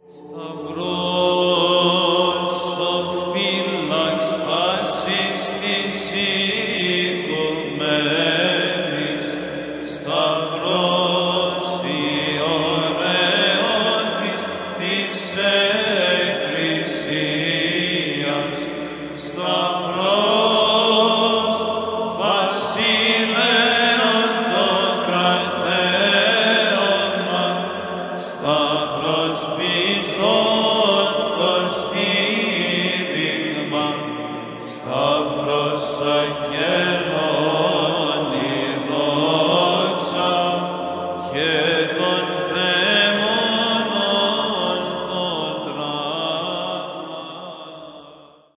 Σταυρός ο φύλαξ πάσης της οικουμένης, σταυρός ιερέωτης της Εκκλησίας, σταυρός βασιλέων των κρατέωμα, σταυρός πιστών το στήριγμα, σταυρός αγγέλων